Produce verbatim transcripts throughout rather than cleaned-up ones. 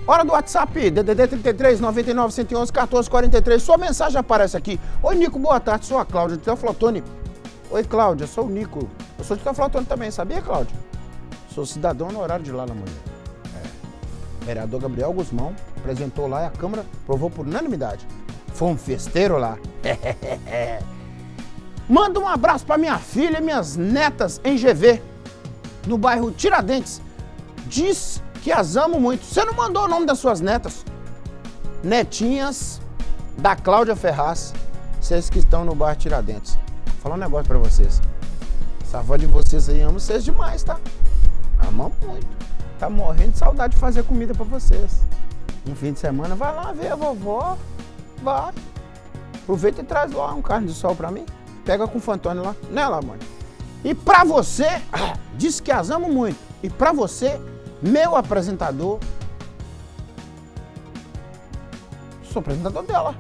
Hora do WhatsApp, D D D trinta e três, noventa e nove, cento e onze, quatorze, quarenta e três. Sua mensagem aparece aqui. Oi, Nico, boa tarde. Sou a Cláudia de Teoflotone. Oi, Cláudia, sou o Nico. Eu sou de Teoflotone também, sabia, Cláudia? Sou cidadão honorário de lá na mulher. É. Vereador Gabriel Guzmão apresentou lá e a Câmara aprovou por unanimidade. Foi um festeiro lá. Manda um abraço para minha filha e minhas netas em G V, no bairro Tiradentes. Diz que as amo muito. Você não mandou o nome das suas netas? Netinhas da Cláudia Ferraz, vocês que estão no bairro Tiradentes. Vou falar um negócio para vocês. Essa avó de vocês aí ama vocês demais, tá? Ama muito. Tá morrendo de saudade de fazer comida para vocês. Um fim de semana, vai lá ver a vovó. Vai. Aproveita e traz lá um carne de sol para mim. Pega com o Fantônio lá. Né, lá, mãe? E pra você, diz que as amo muito. E pra você, meu apresentador, sou apresentador dela.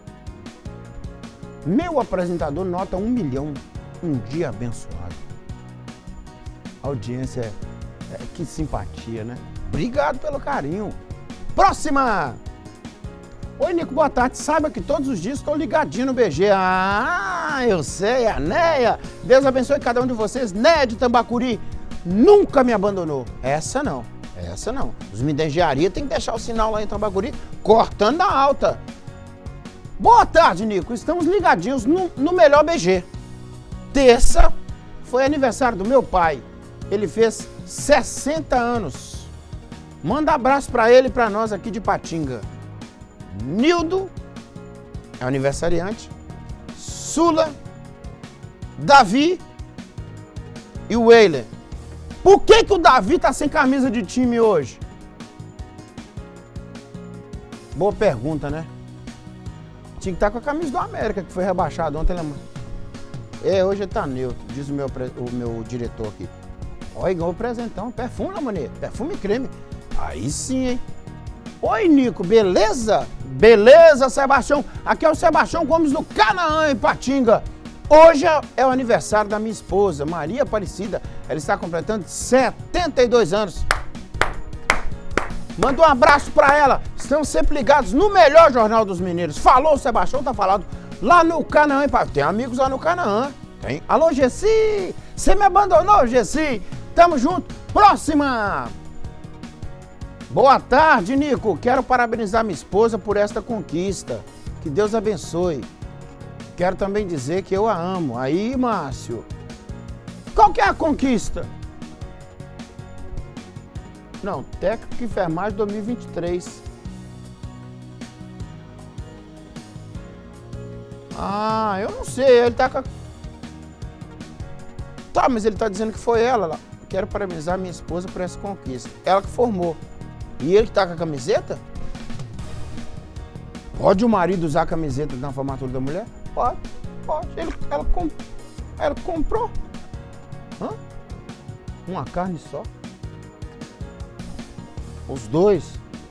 Meu apresentador nota um milhão. Um dia abençoado. A audiência, é, é, que simpatia, né? Obrigado pelo carinho. Próxima! Oi, Nico, boa tarde. Saiba que todos os dias estou ligadinho no B G. Ah, eu sei, a Neia. Deus abençoe cada um de vocês. Neia de Tambacuri nunca me abandonou. Essa não, essa não. Os meninos da engenharia tem que deixar o sinal lá em Tambacuri cortando a alta. Boa tarde, Nico. Estamos ligadinhos no, no melhor B G. Terça foi aniversário do meu pai. Ele fez sessenta anos. Manda abraço para ele e para nós aqui de Patinga. Nildo é o aniversariante, Sula, Davi e o Weiler. Por que que o Davi tá sem camisa de time hoje? Boa pergunta, né? Tinha que estar com a camisa do América, que foi rebaixado ontem, lembra? É, hoje ele tá neutro, diz o meu, o meu diretor aqui. Olha, ganhou o presentão, perfume, Lamanê, perfume e creme. Aí sim, hein? Oi, Nico, beleza? Beleza, Sebastião. Aqui é o Sebastião Gomes do Canaã, em Patinga. Hoje é o aniversário da minha esposa, Maria Aparecida. Ela está completando setenta e dois anos. Manda um abraço para ela. Estamos sempre ligados no melhor Jornal dos Mineiros. Falou, Sebastião, tá falado lá no Canaã, em Patinga. Tem amigos lá no Canaã. Tem. Alô, Gessi. Você me abandonou, Gessi? Tamo junto. Próxima. Boa tarde, Nico. Quero parabenizar minha esposa por esta conquista. Que Deus abençoe. Quero também dizer que eu a amo. Aí, Márcio. Qual que é a conquista? Não, técnico de enfermagem dois mil e vinte e três. Ah, eu não sei. Ele tá com a... Tá, mas ele tá dizendo que foi ela lá. Quero parabenizar minha esposa por essa conquista. Ela que formou. E ele que tá com a camiseta? Pode o marido usar a camiseta na formatura da mulher? Pode, pode. Ele, ela, comp, ela comprou. Hã? Uma carne só. Os dois.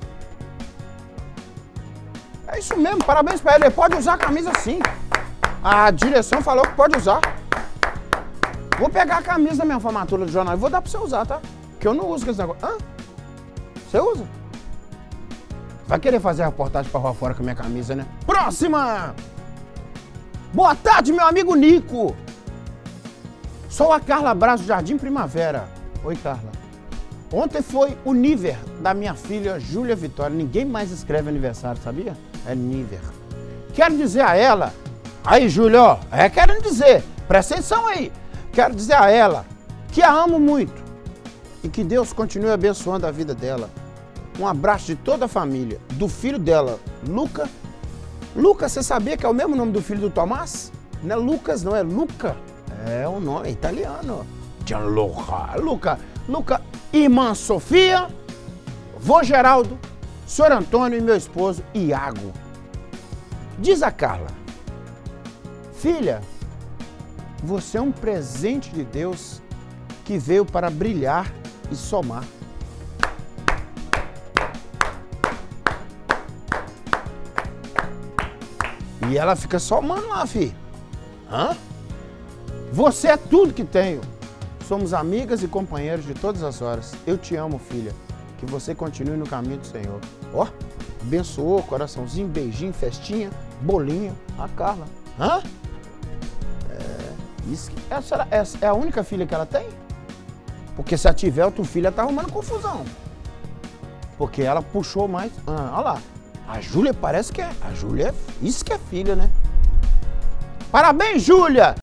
É isso mesmo, parabéns pra ele. Ele pode usar a camisa sim. A direção falou que pode usar. Vou pegar a camisa da minha formatura do jornal e vou dar pra você usar, tá? Que eu não uso esse negócio. Hã? Você usa? Vai querer fazer a reportagem pra rua fora com a minha camisa, né? Próxima! Boa tarde, meu amigo Nico! Sou a Carla Braz do Jardim Primavera. Oi, Carla. Ontem foi o níver da minha filha Júlia Vitória. Ninguém mais escreve aniversário, sabia? É níver. Quero dizer a ela... Aí, Júlia, ó. É querendo dizer. Presta atenção aí. Quero dizer a ela que a amo muito. E que Deus continue abençoando a vida dela. Um abraço de toda a família. Do filho dela, Luca. Luca, você sabia que é o mesmo nome do filho do Tomás? Não é Lucas, não, é Luca. É o nome, é italiano. Gianluca. Luca. Luca, irmã Sofia, vô Geraldo, senhor Antônio e meu esposo, Iago. Diz a Carla. Filha, você é um presente de Deus que veio para brilhar e somar. E ela fica somando lá, filho. Hã? Você é tudo que tenho. Somos amigas e companheiros de todas as horas. Eu te amo, filha. Que você continue no caminho do Senhor. Ó, abençoou, coraçãozinho, beijinho, festinha, bolinho. A Carla. Hã? É, isso, essa, essa é a única filha que ela tem? Porque se ela tiver outra filha, tá arrumando confusão. Porque ela puxou mais... Ah, olha lá. A Júlia parece que é... A Júlia é... Isso que é filha, né? Parabéns, Júlia!